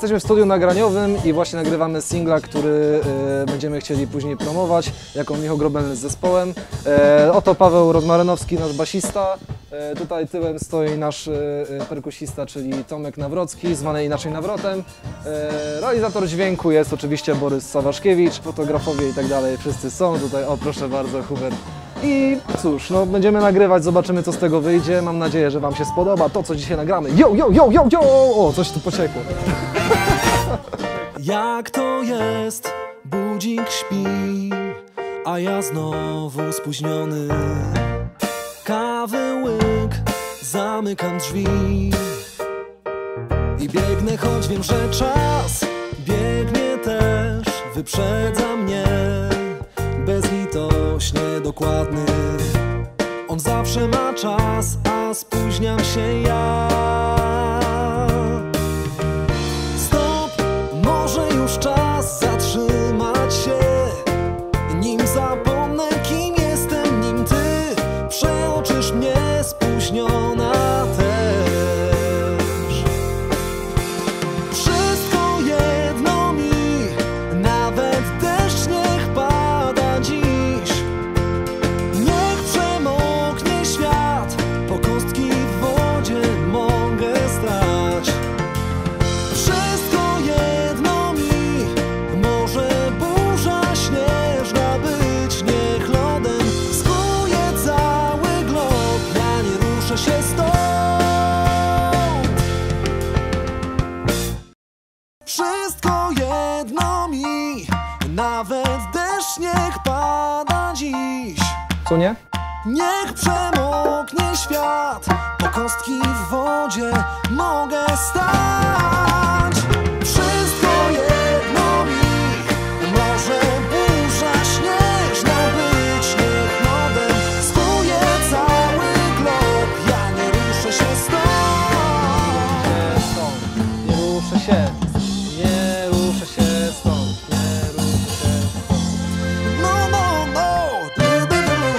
Jesteśmy w studiu nagraniowym i właśnie nagrywamy singla, który będziemy chcieli później promować jako Michał Grobelny z zespołem. Oto Paweł Rozmarynowski, nasz basista. Tutaj tyłem stoi nasz perkusista, czyli Tomek Nawrocki, zwany inaczej Nawrotem. Realizator dźwięku jest oczywiście Borys Sawaszkiewicz, fotografowie i tak dalej, wszyscy są tutaj. O, proszę bardzo, Hubert. I cóż, no będziemy nagrywać, zobaczymy co z tego wyjdzie. Mam nadzieję, że wam się spodoba to, co dzisiaj nagramy. Yo, yo, yo, yo, yo! O, coś tu pociekło. Jak to jest, budzik śpi, a ja znowu spóźniony. Kawy łyk, zamykam drzwi i biegnę, choć wiem, że czas biegnie też, wyprzedza mnie bezlitośnie dokładny. On zawsze ma czas, a spóźniam się ja. Stop, może już czas zatrzymać się, nim zapomnę, kim jestem, nim ty przeoczysz mnie, spóźniona też. Wszystko jedno mi, nawet deszcz niech pada dziś. Niech przemoknie świat, po kostki w wodzie mogę stać. Wszystko jedno mi, może burza śnieżna być, niech lodem skuje cały glob, ja nie ruszę się stąd. Wszystko jedno mi, nawet deszcz niech pada dziś. Co nie? Niech przemoknie świat, po kostki w wodzie mogę stać. Wszystko jedno mi, może burza śnieżna być, niech lodem skuje cały glob, ja nie ruszę się stąd. Nie ruszę się, nie ruszę się stąd, nie ruszę się stąd. No, no, no.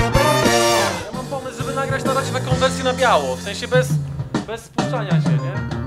Ja mam pomysł, żeby nagrać na razie taką wersję na biało, w sensie bez spuszczania się, nie?